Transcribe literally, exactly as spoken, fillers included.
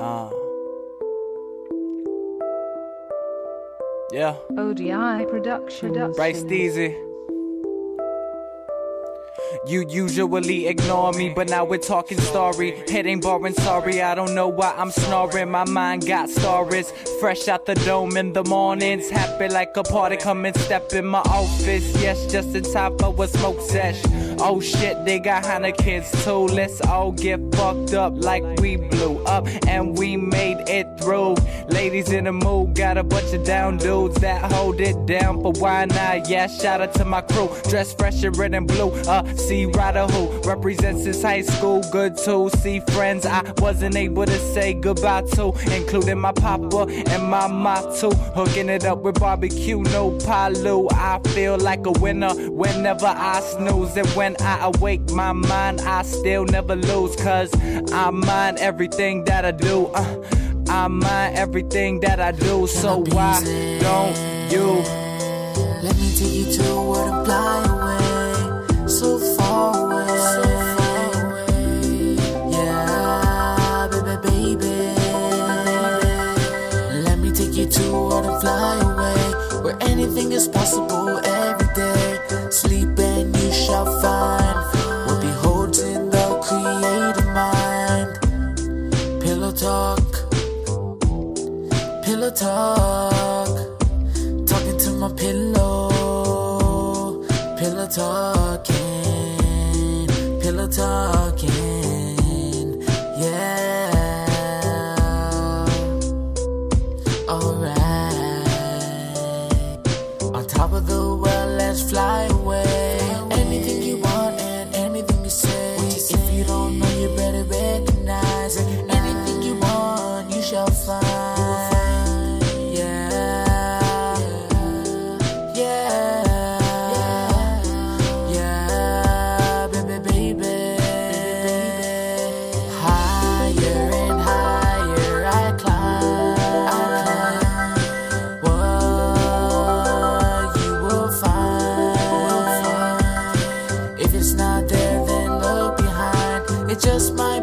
Uh. Yeah. O D I Production. Bryce Deasy. You usually ignore me, but now we're talking story. It ain't boring, sorry, I don't know why I'm snoring. My mind got stories, fresh out the dome in the mornings. Happy like a party, come and step in my office. Yes, just in time for a smoke sesh. Oh shit, they got Hana kids too. Let's all get fucked up like we blew up and we made it through. Ladies in the mood, got a bunch of down dudes that hold it down, but why not? Yeah, shout out to my crew, dressed fresh in red and blue. Uh, see Ryder who represents his high school, good to see friends I wasn't able to say goodbye to, including my papa and my ma too. Hooking it up with barbecue, no palu. I feel like a winner whenever I snooze, and when I awake my mind I still never lose, cause I mind everything that I do. uh, I mind everything that I do, so why don't you let me take you to a world and fly away, so far away, so far away. Yeah, baby, baby. Let me take you to a world and fly away, where anything is possible every day. Sleep and you shall find what beholds in the creative mind. Pillow talk, pillow talk, talking to my pillow, pillow talking, pillow talking, yeah. Alright, on top of the world, let's fly away. Anything you want and anything you say. If you don't know, you better recognize. Anything you want, you shall find. It just might